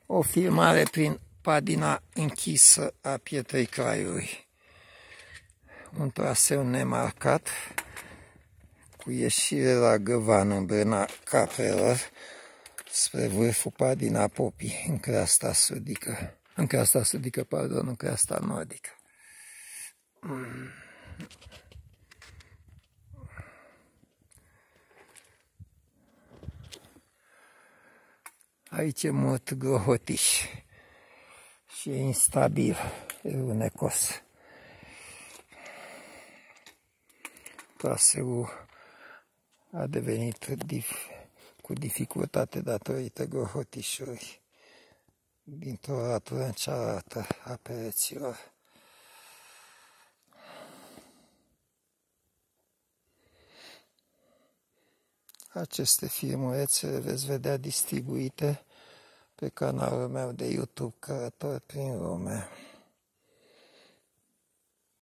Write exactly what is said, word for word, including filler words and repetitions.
O filmare prin padina închisă a Pietrei Craiului. Un traseu nemarcat cu ieșire la Găvan în Brâna Caprelor spre vârful padina Popii, în creasta sudică. În creasta sudică, pardon, în creasta nordică. Aici e mult grohotiș și e instabil, e runecos. Traseul a devenit dif cu dificultate datorită grohotișului dintr-o ratură în cealaltă a pereților. Aceste filmulețe le veți vedea distribuite pe canalul meu de YouTube Călător prin Lume.